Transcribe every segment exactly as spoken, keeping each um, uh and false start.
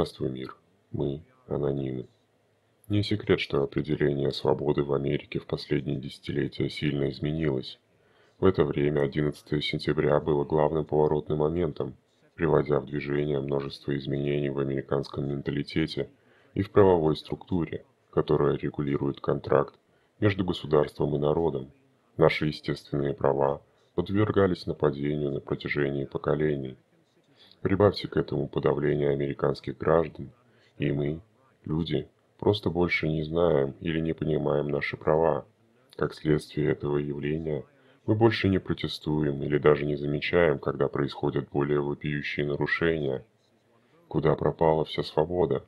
Здравствуй, мир. Мы анонимы. Не секрет, что определение свободы в Америке в последние десятилетия сильно изменилось. В это время одиннадцатое сентября было главным поворотным моментом, приводя в движение множество изменений в американском менталитете и в правовой структуре, которая регулирует контракт между государством и народом. Наши естественные права подвергались нападению на протяжении поколений. Прибавьте к этому подавление американских граждан, и мы, люди, просто больше не знаем или не понимаем наши права. Как следствие этого явления, мы больше не протестуем или даже не замечаем, когда происходят более вопиющие нарушения. Куда пропала вся свобода?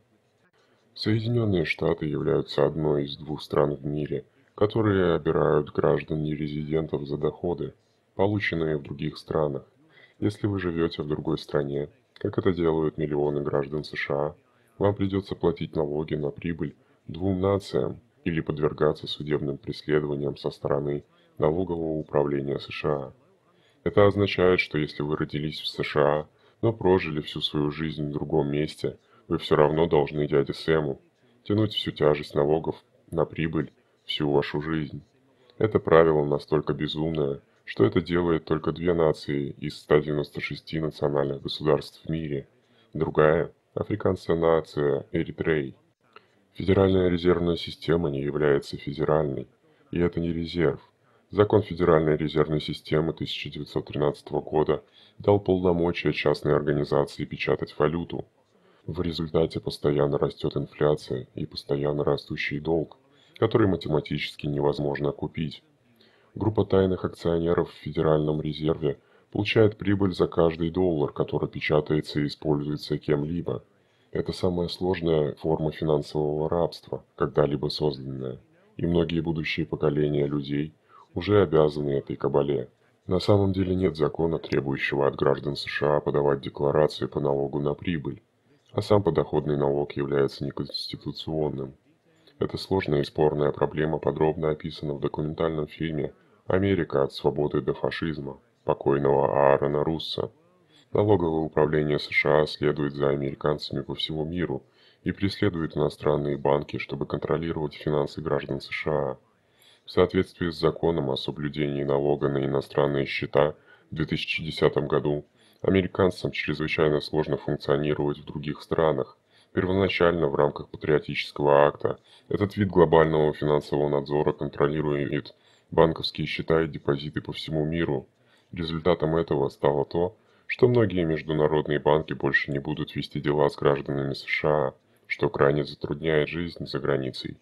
Соединенные Штаты являются одной из двух стран в мире, которые обирают граждан нерезидентов за доходы, полученные в других странах. Если вы живете в другой стране, как это делают миллионы граждан США, вам придется платить налоги на прибыль двум нациям или подвергаться судебным преследованиям со стороны налогового управления США. Это означает, что если вы родились в США, но прожили всю свою жизнь в другом месте, вы все равно должны дяде Сэму тянуть всю тяжесть налогов на прибыль всю вашу жизнь. Это правило настолько безумное, что это делает только две нации из ста девяноста шести национальных государств в мире. Другая – африканская нация Эритрей. Федеральная резервная система не является федеральной, и это не резерв. Закон Федеральной резервной системы тысяча девятьсот тринадцатого года дал полномочия частной организации печатать валюту. В результате постоянно растет инфляция и постоянно растущий долг, который математически невозможно купить. Группа тайных акционеров в Федеральном резерве получает прибыль за каждый доллар, который печатается и используется кем-либо. Это самая сложная форма финансового рабства, когда-либо созданная, и многие будущие поколения людей уже обязаны этой кабале. На самом деле нет закона, требующего от граждан США подавать декларации по налогу на прибыль, а сам подоходный налог является неконституционным. Эта сложная и спорная проблема подробно описана в документальном фильме «Америка. От свободы до фашизма» покойного Аарона Русса. Налоговое управление США следует за американцами по всему миру и преследует иностранные банки, чтобы контролировать финансы граждан США. В соответствии с законом о соблюдении налога на иностранные счета в две тысячи десятом году, американцам чрезвычайно сложно функционировать в других странах. Первоначально в рамках патриотического акта этот вид глобального финансового надзора контролирует банковские счета и депозиты по всему миру. Результатом этого стало то, что многие международные банки больше не будут вести дела с гражданами США, что крайне затрудняет жизнь за границей.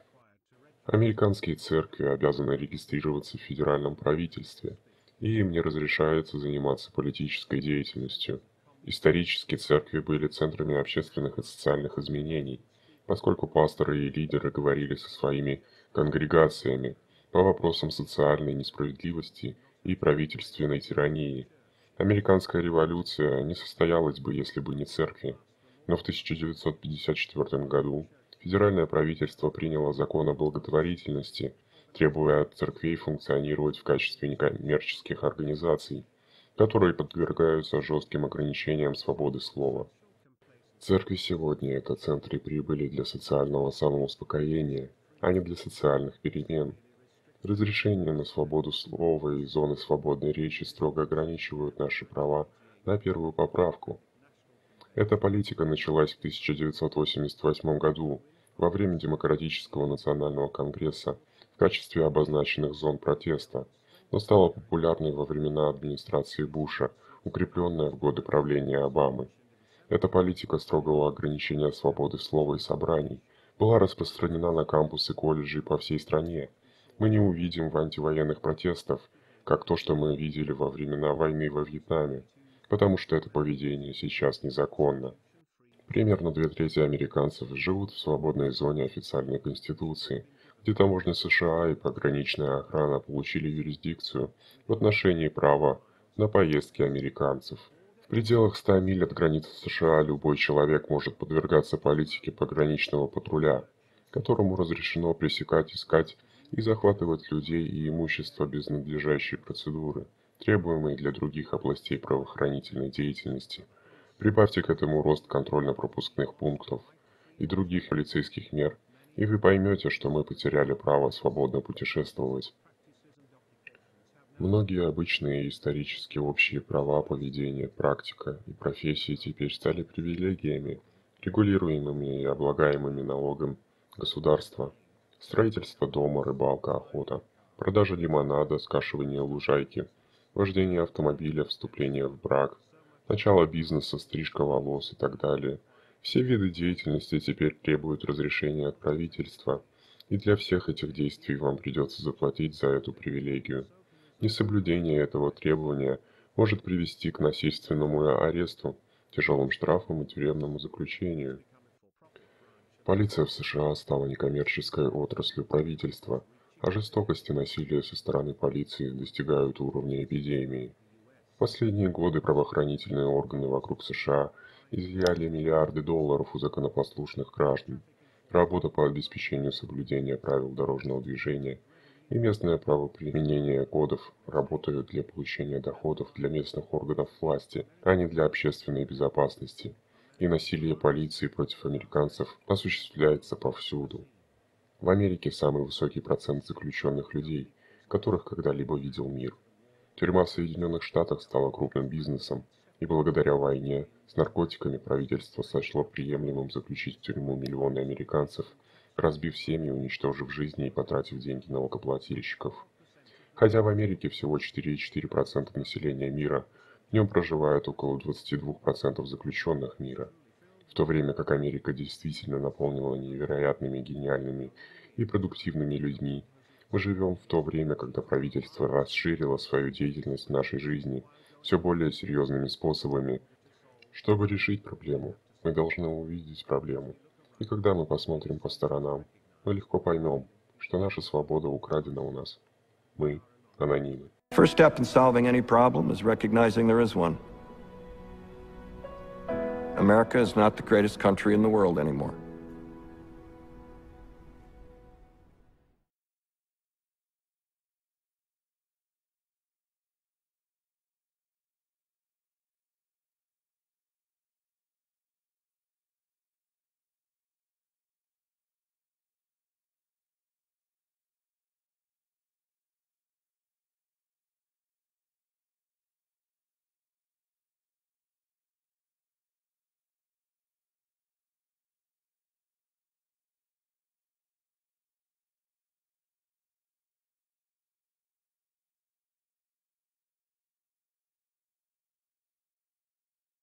Американские церкви обязаны регистрироваться в федеральном правительстве, и им не разрешается заниматься политической деятельностью. Исторически церкви были центрами общественных и социальных изменений, поскольку пасторы и лидеры говорили со своими конгрегациями по вопросам социальной несправедливости и правительственной тирании. Американская революция не состоялась бы, если бы не церкви, но в тысяча девятьсот пятьдесят четвёртом году федеральное правительство приняло закон о благотворительности, требуя от церквей функционировать в качестве некоммерческих организаций, которые подвергаются жестким ограничениям свободы слова. Церкви сегодня – это центры прибыли для социального самоуспокоения, а не для социальных перемен. Разрешения на свободу слова и зоны свободной речи строго ограничивают наши права на первую поправку. Эта политика началась в тысяча девятьсот восемьдесят восьмом году, во время Демократического национального конгресса, в качестве обозначенных зон протеста, но стала популярной во времена администрации Буша, укрепленная в годы правления Обамы. Эта политика строгого ограничения свободы слова и собраний была распространена на кампусы колледжей по всей стране. Мы не увидим в антивоенных протестов, как то, что мы видели во времена войны во Вьетнаме, потому что это поведение сейчас незаконно. Примерно две трети американцев живут в свободной зоне официальной конституции, где таможня США и пограничная охрана получили юрисдикцию в отношении права на поездки американцев. В пределах ста миль от границы США любой человек может подвергаться политике пограничного патруля, которому разрешено пресекать, искать и захватывать людей и имущество без надлежащей процедуры, требуемой для других областей правоохранительной деятельности. Прибавьте к этому рост контрольно-пропускных пунктов и других полицейских мер, и вы поймете, что мы потеряли право свободно путешествовать. Многие обычные и исторически общие права, поведение, практика и профессии теперь стали привилегиями, регулируемыми и облагаемыми налогом государства. Строительство дома, рыбалка, охота, продажа лимонада, скашивание лужайки, вождение автомобиля, вступление в брак, начало бизнеса, стрижка волос и так далее. Все виды деятельности теперь требуют разрешения от правительства, и для всех этих действий вам придется заплатить за эту привилегию. Несоблюдение этого требования может привести к насильственному аресту, тяжелым штрафам и тюремному заключению. Полиция в США стала некоммерческой отраслью правительства, а жестокость и насилие со стороны полиции достигают уровня эпидемии. В последние годы правоохранительные органы вокруг США изъяли миллиарды долларов у законопослушных граждан. Работа по обеспечению соблюдения правил дорожного движения и местное правоприменение кодов работают для получения доходов для местных органов власти, а не для общественной безопасности. И насилие полиции против американцев осуществляется повсюду. В Америке самый высокий процент заключенных людей, которых когда-либо видел мир. Тюрьма в Соединенных Штатах стала крупным бизнесом, и благодаря войне с наркотиками правительство сочло приемлемым заключить в тюрьму миллионы американцев, разбив семьи, уничтожив жизни и потратив деньги налогоплательщиков. Хотя в Америке всего четыре целых четыре десятых процента населения мира, в нем проживают около двадцати двух процентов заключенных мира, в то время как Америка действительно наполнена невероятными, гениальными и продуктивными людьми. Мы живем в то время, когда правительство расширило свою деятельность в нашей жизни все более серьезными способами. Чтобы решить проблему, мы должны увидеть проблему. И когда мы посмотрим по сторонам, мы легко поймем, что наша свобода украдена у нас. Мы анонимы. First step in solving any problem is recognizing there is one. America is not the greatest country in the world anymore.